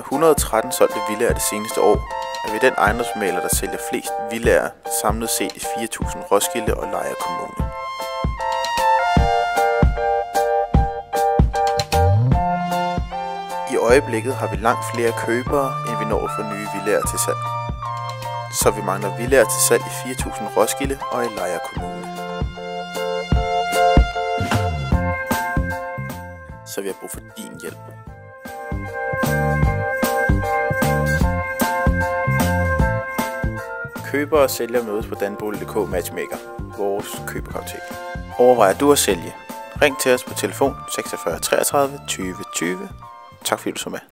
113 solgte villaer det seneste år, er vi den ejendomsmægler, der sælger flest villaer samlet set i 4.000 Roskilde og Lejre Kommune. I øjeblikket har vi langt flere købere, end vi når at få nye villaer til salg. Så vi mangler villaer til salg i 4.000 Roskilde og i Lejre Kommune. Så vi har brug for din hjælp. Købere og sælgere mødes på danbolig.dk Matchmaker, vores køberkartotek. Overvejer du at sælge? Ring til os på telefon 46 33 20 20. Tak fordi du så med.